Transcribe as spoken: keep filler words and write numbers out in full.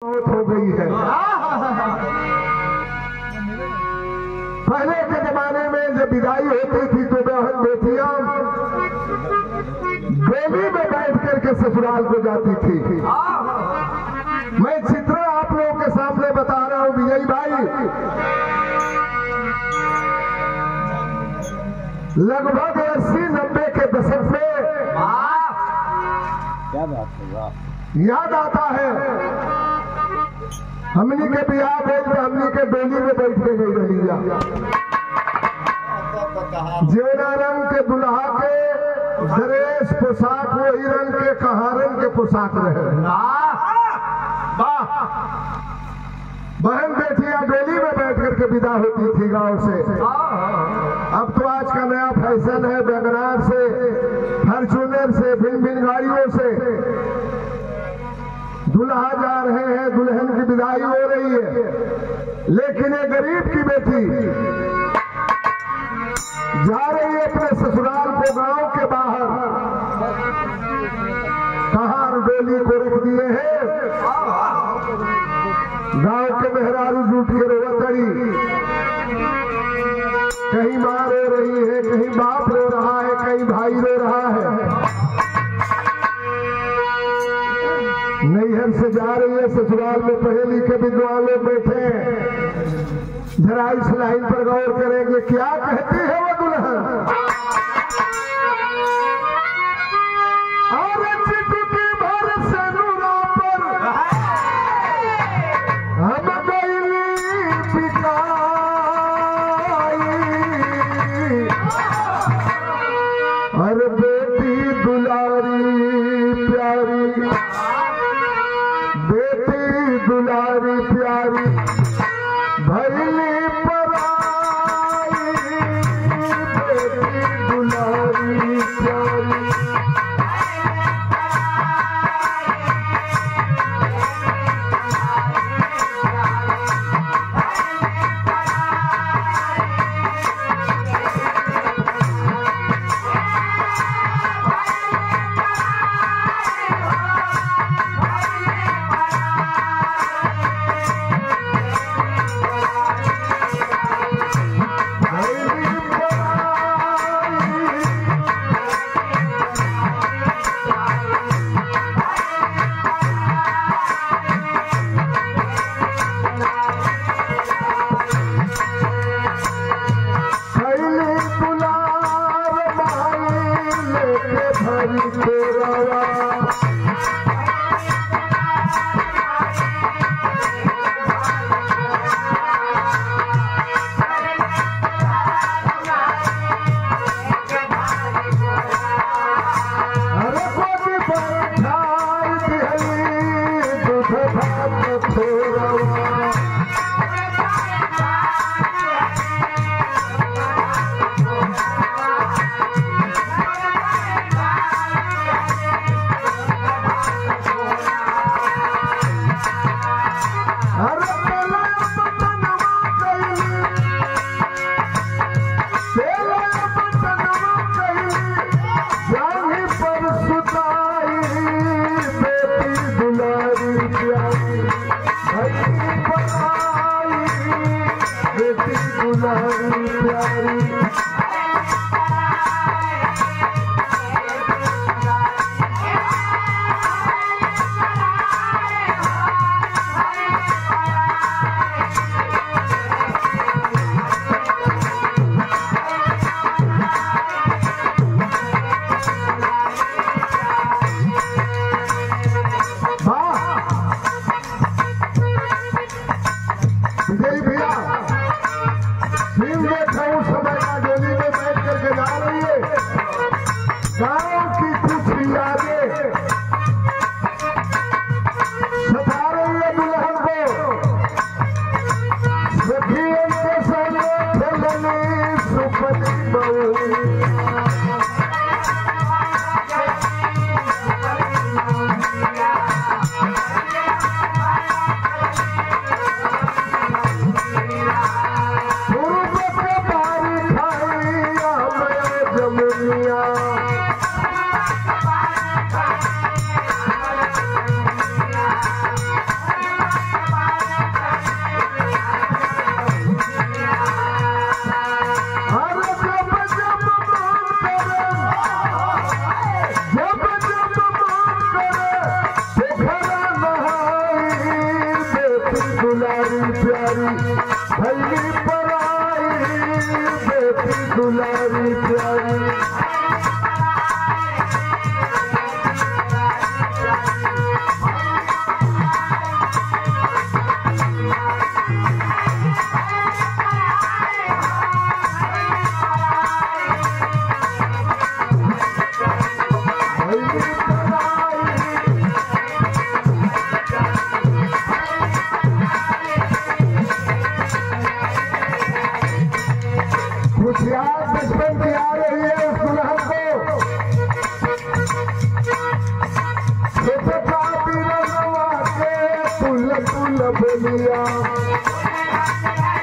हो गई है। पहले के जमाने में जब विदाई होती थी तो बहन बेटियां डोली में बैठ करके ससुराल को जाती थी। मैं चित्र आप लोगों के सामने बता रहा हूं विजय भाई, लगभग अस्सी नब्बे के दशक में क्या बात है, याद आता है हमनी के बिहार में हमनी के डोली में बैठ के गई रहिया। जेना रंग के दुल्हा के ड्रेस पोशाक वही रंग के कहारन के पोशाक रहे। बहन बेटियां डोली में बैठ करके विदा होती थी गांव से। अब तो आज का नया फैशन है, वैगनार से, फॉर्च्यूनर से, भिन्न भिन्न गाड़ियों से दुल्हा जा रहे हैं, दुल्हन की विदाई हो रही है। लेकिन ये गरीब की बेटी जा रही है अपने ससुराल को गांव के बाहर, कहार डोली को रख दिए हैं। गांव के मेहरारू जूट के रोवतड़ी, कहीं माँ रो रही है, कहीं बाप रो रहा है, कहीं भाई रो रहा है। नैहर से जा रही है ससुराल में, पढ़े लिखे विद्वान लोग बैठे हैं। जरा इस लाइन पर गौर करेंगे, क्या कहती है वो दुल्हन। और चिटकी भर से नूरा पर हम गईली बिकाई, अरे बेटी दुलारी प्यारी, बेटी दुलारी प्यारी भैली पराई, बेटी दुलारी प्यारी। भैली पराई बेटी दुलारी प्यारी। खुशियार बचपन की आ रही है उस दुल्हन को, छोटे का बिरनवा के तुल तुल बोलिया।